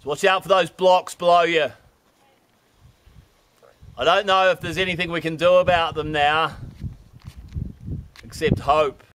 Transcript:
So watch out for those blocks below you. I don't know if there's anything we can do about them now, except hope.